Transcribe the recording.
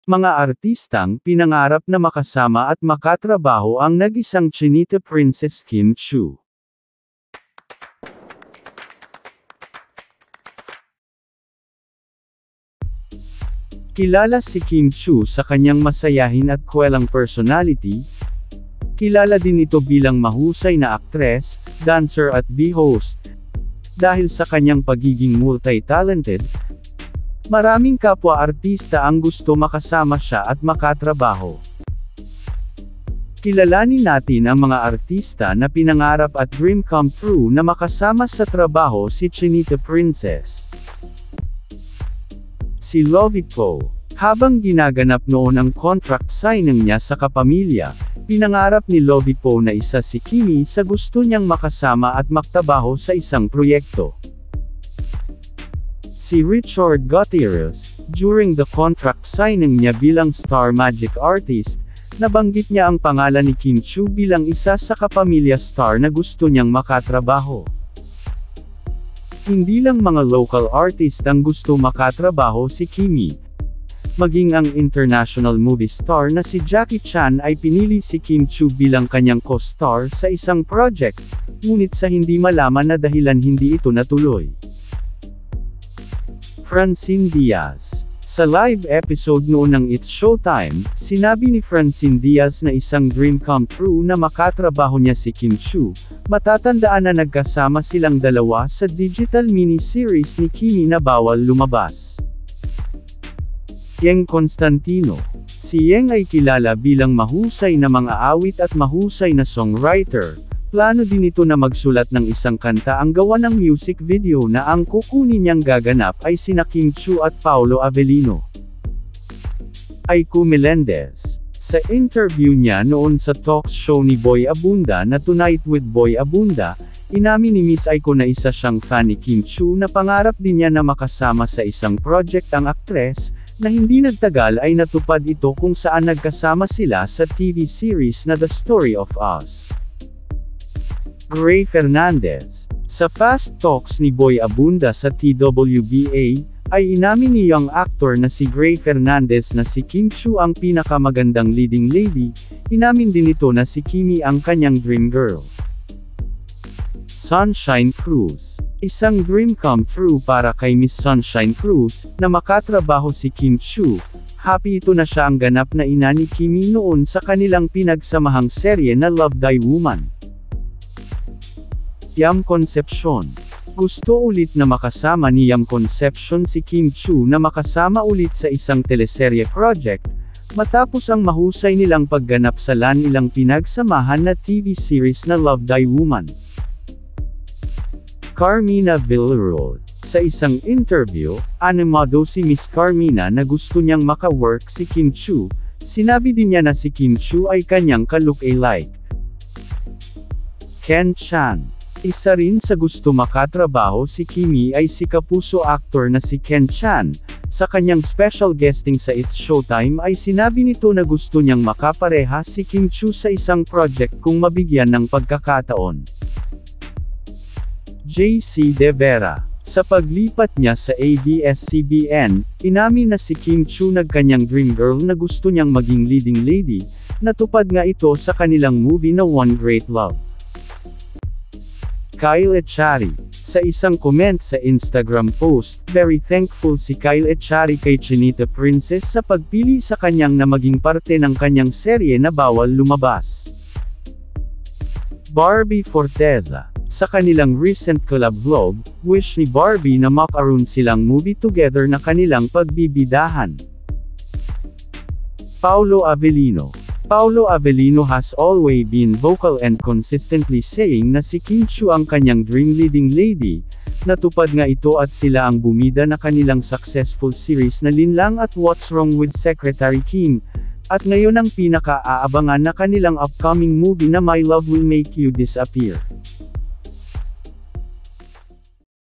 Mga artistang pinangarap na makasama at makatrabaho ang nag-isang Chinita Princess Kim Chiu. Kilala si Kim Chiu sa kanyang masayahin at kwelang personality. Kilala din ito bilang mahusay na aktres, dancer at host. Dahil sa kanyang pagiging multi-talented, maraming kapwa-artista ang gusto makasama siya at makatrabaho. Kilalanin natin ang mga artista na pinangarap at dream come true na makasama sa trabaho si Chinita Princess. Si Lovie Poe. Habang ginaganap noon ang contract signing niya sa kapamilya, pinangarap ni Lovie Poe na isa si Kimi sa gusto niyang makasama at maktabaho sa isang proyekto. Si Richard Gutierrez, during the contract signing niya bilang Star Magic artist, nabanggit niya ang pangalan ni Kim Chiu bilang isa sa kapamilya star na gusto niyang makatrabaho. Hindi lang mga local artist ang gusto makatrabaho si Kimi. Maging ang international movie star na si Jackie Chan ay pinili si Kim Chiu bilang kanyang co-star sa isang project, ngunit sa hindi malaman na dahilan hindi ito natuloy. Francine Diaz. Sa live episode noon ng It's Showtime, sinabi ni Francine Diaz na isang dream come true na makatrabaho niya si Kim Chiu. Matatandaan na nagkasama silang dalawa sa digital mini-series ni Kimi na Bawal Lumabas. Yeng Constantino. Si Yeng ay kilala bilang mahusay na mga awit at mahusay na songwriter. Plano din ito na magsulat ng isang kanta ang gawa ng music video na ang kukunin niyang gaganap ay sina Kim Chiu at Paolo Avellino. Aiko Melendez. Sa interview niya noon sa talk show ni Boy Abunda na Tonight with Boy Abunda, inamin ni Miss Aiko na isa siyang fan ni Kim Chiu na pangarap din niya na makasama sa isang project ang aktres, na hindi nagtagal ay natupad ito kung saan nagkasama sila sa TV series na The Story of Us. Gray Fernandez. Sa Fast Talks ni Boy Abunda sa TWBA, ay inamin ni young actor na si Gray Fernandez na si Kim Chiu ang pinakamagandang leading lady. Inamin din ito na si Kimi ang kanyang dream girl. Sunshine Cruz. Isang dream come true para kay Miss Sunshine Cruz, na makatrabaho si Kim Chiu. Happy ito na siya ang ganap na ina ni Kimi noon sa kanilang pinagsamahang serye na Love Thy Woman. Yam Concepcion. Gusto ulit na makasama ni Yam Concepcion si Kim Chiu na makasama ulit sa isang teleserye project, matapos ang mahusay nilang pagganap sa ilang pinagsamahan na TV series na Love Thy Woman. Carmina Villarreal. Sa isang interview, animado si Miss Carmina na gusto niyang maka-work si Kim Chiu. Sinabi din niya na si Kim Chiu ay kanyang ka-look-alike. Ken Chan. Isa rin sa gusto makatrabaho si Kimi ay si kapuso actor na si Ken Chan. Sa kanyang special guesting sa It's Showtime ay sinabi nito na gusto niyang makapareha si Kim Chiu sa isang project kung mabigyan ng pagkakataon. JC De Vera. Sa paglipat niya sa ABS-CBN, inamin na si Kim Chiu nagkanyang dream girl na gusto niyang maging leading lady. Natupad nga ito sa kanilang movie na One Great Love. Kyle Echari. Sa isang comment sa Instagram post, very thankful si Kyle Echari kay Chinita Princess sa pagpili sa kanyang na maging parte ng kanyang serye na Bawal Lumabas. Barbie Forteza. Sa kanilang recent collab vlog, wish ni Barbie na makaroon silang movie together na kanilang pagbibidahan. Paolo Avellino. Paolo Avellino has always been vocal and consistently saying na si Kim Chiu ang kanyang dream leading lady. Natupad nga ito at sila ang bumida na kanilang successful series na Linlang at What's Wrong with Secretary Kim. At ngayon ang pinaka-aabangan na kanilang upcoming movie na My Love Will Make You Disappear.